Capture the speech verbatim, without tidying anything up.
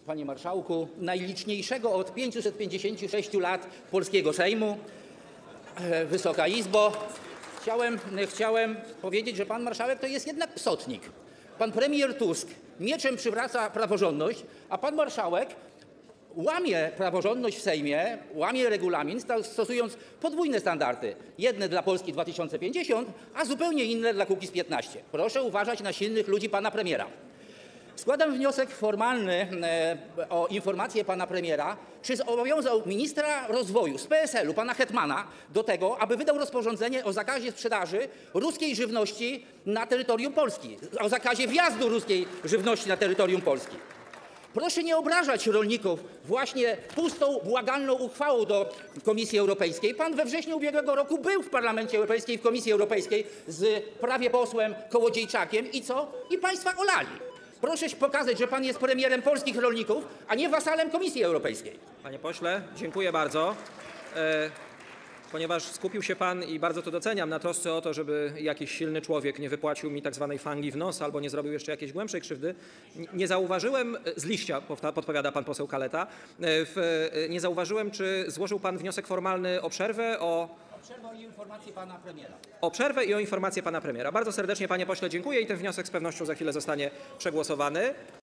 Panie Marszałku, najliczniejszego od pięciuset pięćdziesięciu sześciu lat polskiego Sejmu. Wysoka Izbo, chciałem, chciałem powiedzieć, że pan marszałek to jest jednak psotnik. Pan premier Tusk mieczem przywraca praworządność, a pan marszałek łamie praworządność w Sejmie, łamie regulamin, stosując podwójne standardy. Jedne dla Polski dwa tysiące pięćdziesiąt, a zupełnie inne dla Kukiz piętnaście. Proszę uważać na silnych ludzi pana premiera. Składam wniosek formalny o informację pana premiera, czy zobowiązał ministra rozwoju z P S L u, pana Hetmana, do tego, aby wydał rozporządzenie o zakazie sprzedaży ruskiej żywności na terytorium Polski, o zakazie wjazdu ruskiej żywności na terytorium Polski. Proszę nie obrażać rolników właśnie pustą, błagalną uchwałą do Komisji Europejskiej. Pan we wrześniu ubiegłego roku był w Parlamencie Europejskim, w Komisji Europejskiej z prawie posłem Kołodziejczakiem i co? I państwa olali. Proszę pokazać, że pan jest premierem polskich rolników, a nie wasalem Komisji Europejskiej. Panie pośle, dziękuję bardzo. E, ponieważ skupił się pan, i bardzo to doceniam, na trosce o to, żeby jakiś silny człowiek nie wypłacił mi tak zwanej fangi w nos albo nie zrobił jeszcze jakiejś głębszej krzywdy, nie zauważyłem, z liścia podpowiada pan poseł Kaleta, e, w, nie zauważyłem, czy złożył pan wniosek formalny o przerwę, o... O przerwę i informację pana premiera. O przerwę i o informację pana premiera. Bardzo serdecznie, panie pośle, dziękuję i ten wniosek z pewnością za chwilę zostanie przegłosowany.